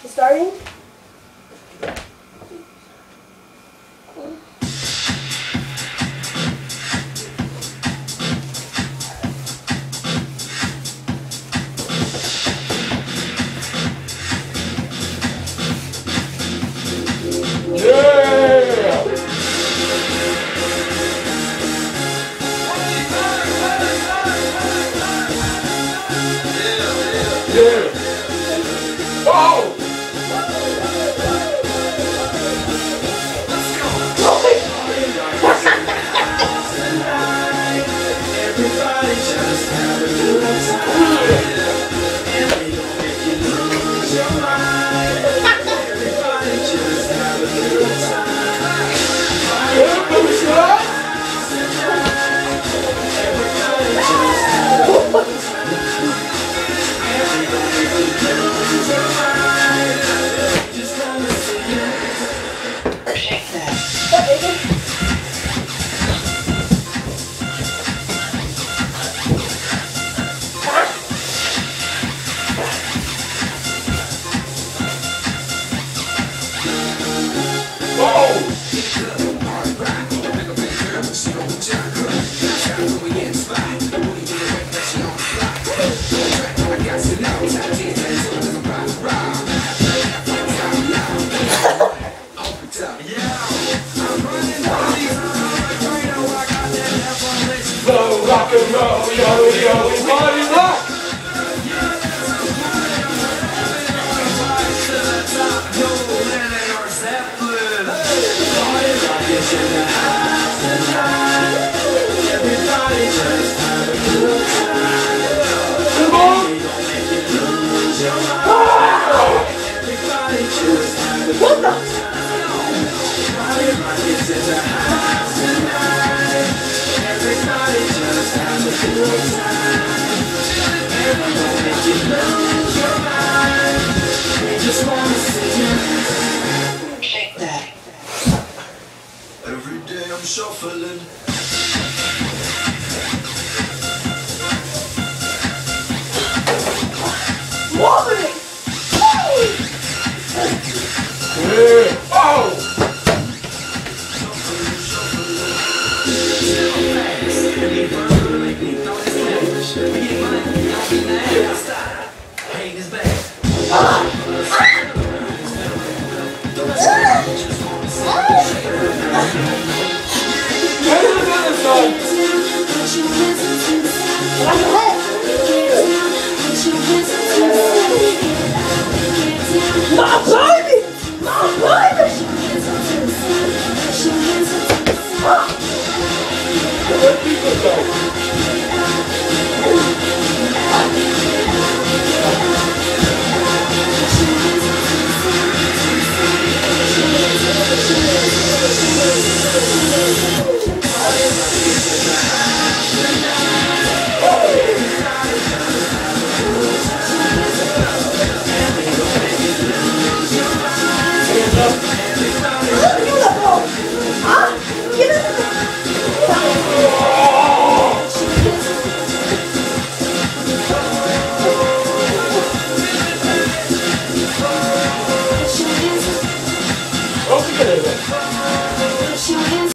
Starting? Rock and roll, yo, yo, it's party rock! Everybody just have a good time. Come on! Lose your mind. Everybody just have a good time. Party rockets in the house tonight. Everybody just have a good time. Everybody make you lose your mind. We just wanna see you shake that. Every day I'm shuffling. Wobbling! Yeah! Oh! What?